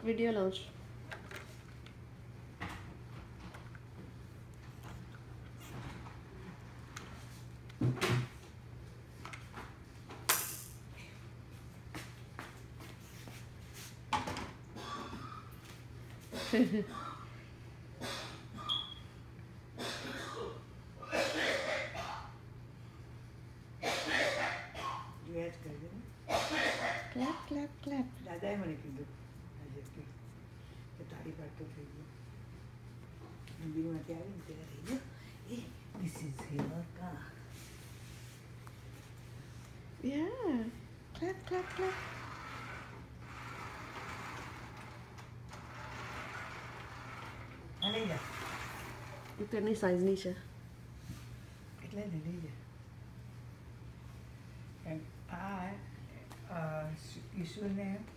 Video લઉં છું. Clap clap clap. દાદાએ મને કીધું આજે કે તાળી પાડતો થઈ ગયો. મંદિરમાંથી આવીને ત્યારે રહી ગયો. એ ધીસ ઇઝ હિયર કા. Yeah. Clap clap clap. આ લઈ જા. એ તો એની સાઈઝની છે. એટલે જ લઈ જા. આ ઈશ્વરને